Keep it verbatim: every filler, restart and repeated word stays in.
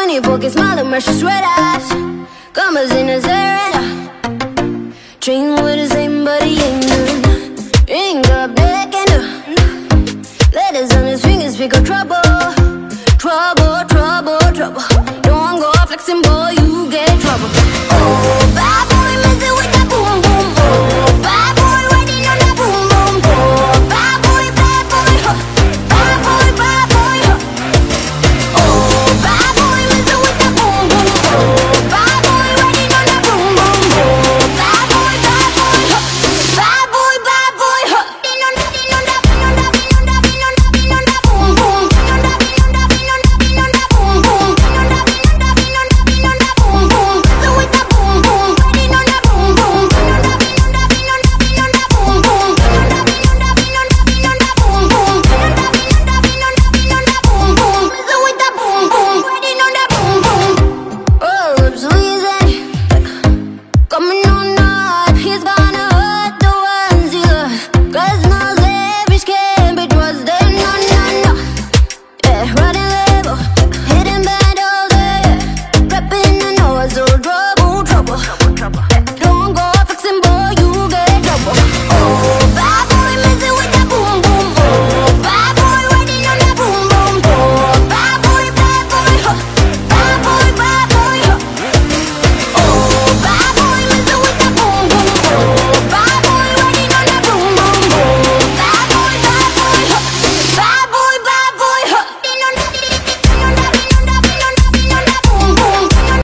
twenty-four K smile and precious red eyes. Commas in his hair. Train with the same but he ain't none. Ring up neck and uh. Letters on his fingers speak of trouble. Trouble, trouble, trouble. Don't go flexing, boy, you get trouble. Oh, bad boy, messing with that boom boom. Oh, bad boy, riding on that boom boom. Oh, bad boy, bad boy, huh. Bad boy, bad boy, huh. Oh, bad boy, messing with that boom boom. Oh, bad boy, riding on that boom boom. Oh, bad boy, bad boy, huh. Bad boy, bad boy, huh. Din on that, din on that, din on that, din on that, din on that, din on that boom boom. Din on that, din on that, din on that, din on that boom boom. Din on that, din on that, din on that, din on that boom boom. So with that boom boom, riding on that boom boom. Din on that, din on that, din on that, din on that boom boom. Din on that, din on that, din on that, din on that boom boom. Din on that, din on that, din on that, din on that boom boom. So with that boom boom, riding on that boom boom. Oh, lips squeezing, coming on hard. He's gonna hurt the ones he loves. 'Cause no selfish can be trusted, no, no, no. Yeah, riding